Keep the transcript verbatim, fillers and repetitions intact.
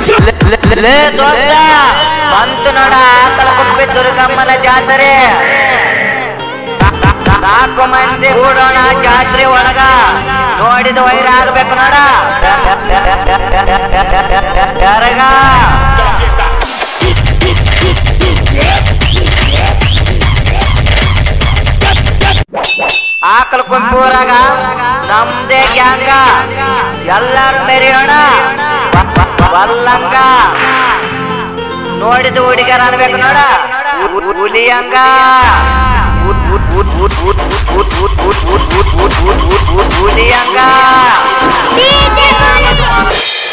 ಲೇ ದೋಸ್ತ ಬಂತು ನೋಡ ಆಕಲಕುಪ್ಪೆ ದುರ್ಗಮ್ಮನ ಜಾತ್ರೆ. ನಾಲ್ಕು ಮಂದಿ ಕೂಡೋಣ ಜಾತ್ರೆ ಒಳಗ, ನೋಡಿದ ವೈರ ಆಗ್ಬೇಕು ನೋಡ. ಯಾರಗ ಆಕಲಕುಪ್ಪೆ ಊರಾಗ ನಮ್ದೇ ಗ್ಯಾಂಗ, ಎಲ್ಲಾರು ಮೆರೆಯೋಣ ಬಲ್ಲಂಗ. ನೋಡಿದ ಹುಡುಗರ ಅನ್ಬೇಕು ನೋಡ ಹುಲಿಯಂಗ. ಹುಲಿಯಂಗ